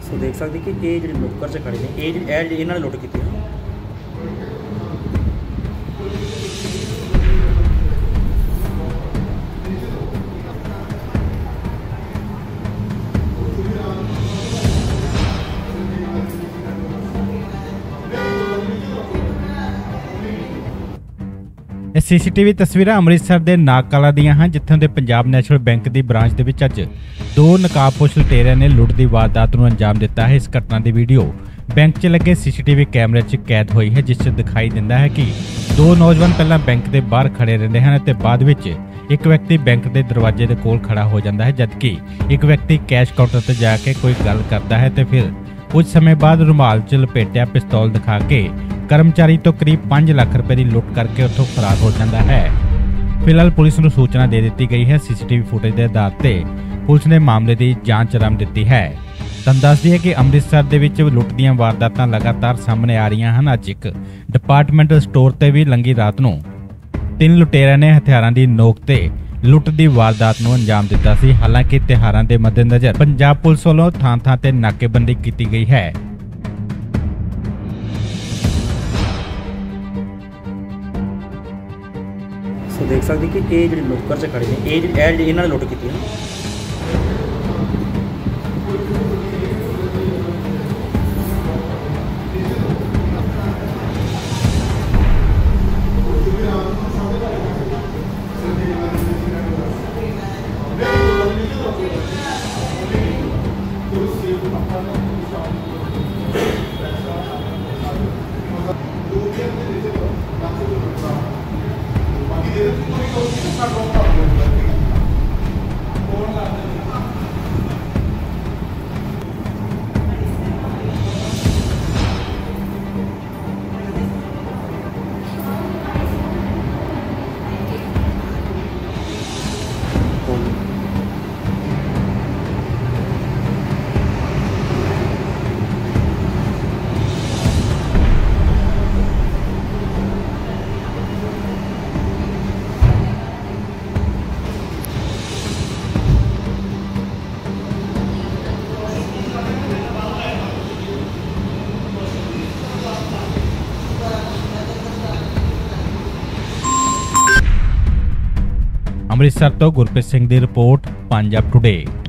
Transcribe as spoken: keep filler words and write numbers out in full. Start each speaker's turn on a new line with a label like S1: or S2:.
S1: सो देख सकते कि ये जो नुक्कर च खड़े ने ये इन्होंने लुट की।
S2: ਇਹ ਸੀਸੀਟੀਵੀ ਤਸਵੀਰਾਂ ਅੰਮ੍ਰਿਤਸਰ ਦੇ ਨਾਗਕਲਾ ਦੀਆਂ ਹਨ, ਜਿੱਥੋਂ ਦੇ ਪੰਜਾਬ ਨੈਸ਼ਨਲ ਬੈਂਕ ਦੀ ਬ੍ਰਾਂਚ ਦੇ ਵਿੱਚ ਅੱਜ ਦੋ ਨਕਾਬਪੋਸ਼ ਲੁਟੇਰਿਆਂ ਨੇ ਲੁੱਟ ਦੀ ਵਾਰਦਾਤ ਨੂੰ ਅੰਜਾਮ ਦਿੱਤਾ ਹੈ। ਇਸ ਘਟਨਾ ਦੀ ਵੀਡੀਓ ਬੈਂਕ 'ਚ ਲੱਗੇ ਸੀਸੀਟੀਵੀ ਕੈਮਰੇ 'ਚ ਕੈਦ ਹੋਈ ਹੈ, ਜਿਸ 'ਚ ਦਿਖਾਈ ਦਿੰਦਾ ਹੈ ਕਿ ਦੋ ਨੌਜਵਾਨ ਪਹਿਲਾਂ ਬੈਂਕ ਦੇ ਬਾਹਰ ਖੜੇ ਰਹਿੰਦੇ ਹਨ ਅਤੇ ਬਾਅਦ ਵਿੱਚ ਇੱਕ ਵਿਅਕਤੀ ਬੈਂਕ ਦੇ ਦਰਵਾਜ਼ੇ ਦੇ ਕੋਲ ਖੜਾ ਹੋ ਜਾਂਦਾ ਹੈ, ਜਦਕਿ ਇੱਕ ਵਿਅਕਤੀ ਕੈਸ਼ ਕਾਊਂਟਰ ਤੇ ਜਾ ਕੇ ਕੋਈ ਗੱਲ ਕਰਦਾ ਹੈ ਤੇ ਫਿਰ ਕੁਝ ਸਮੇਂ ਬਾਅਦ ਰੁਮਾਲ 'ਚ ਲਪੇਟਿਆ ਪਿਸਤੌਲ ਦਿਖਾ ਕੇ ਕਰਮਚਾਰੀ ਤੋਂ ਕਰੀਬ ਪੰਜ ਲੱਖ ਰੁਪਏ ਦੀ ਲੁੱਟ ਕਰਕੇ ਉੱਥੋਂ ਫਰਾਰ ਹੋ ਜਾਂਦਾ ਹੈ। ਫਿਲਹਾਲ ਪੁਲਿਸ ਨੂੰ ਸੂਚਨਾ ਦੇ ਦਿੱਤੀ ਗਈ ਹੈ। ਸੀਸੀਟੀਵੀ ਫੁਟੇਜ ਦੇ ਆਧਾਰ ਤੇ ਪੁਲਿਸ ਨੇ ਮਾਮਲੇ ਦੀ ਜਾਂਚ ਆਰੰਭ ਦਿੱਤੀ ਹੈ। ਤੁਹਾਨੂੰ ਦੱਸ ਦਈਏ ਕਿ ਅੰਮ੍ਰਿਤਸਰ ਦੇ ਵਿੱਚ ਲੁੱਟ ਦੀਆਂ ਵਾਰਦਾਤਾਂ ਲਗਾਤਾਰ ਸਾਹਮਣੇ ਆ ਰਹੀਆਂ ਹਨ। ਅੱਜ ਇੱਕ ਡਿਪਾਰਟਮੈਂਟਲ ਸਟੋਰ ਤੇ ਵੀ ਲੰਘੀ ਰਾਤ ਨੂੰ ਤਿੰਨ ਲੁਟੇਰਿਆਂ ਨੇ ਹਥਿਆਰਾਂ ਦੀ ਨੋਕ ਤੇ ਲੁੱਟ ਦੀ ਵਾਰਦਾਤ ਨੂੰ ਅੰਜਾਮ ਦਿੱਤਾ ਸੀ। ਹਾਲਾਂਕਿ ਤਿਉਹਾਰਾਂ ਦੇ ਮੱਦੇਨਜ਼ਰ ਪੰਜਾਬ ਪੁਲਿਸ ਵੱਲੋਂ ਥਾਂ-ਥਾਂ ਤੇ ਨਾਕੇਬੰਦੀ ਕੀਤੀ ਗਈ ਹੈ।
S1: सो देख सकते कि ये जो नुक्कर च खड़े ने ये इन्होंने लुट की।
S2: ਅੰਮ੍ਰਿਤਸਰ ਤੋਂ ਗੁਰਪ੍ਰੀਤ ਸਿੰਘ ਦੀ ਰਿਪੋਰਟ, ਪੰਜਾਬ ਟੁਡੇ।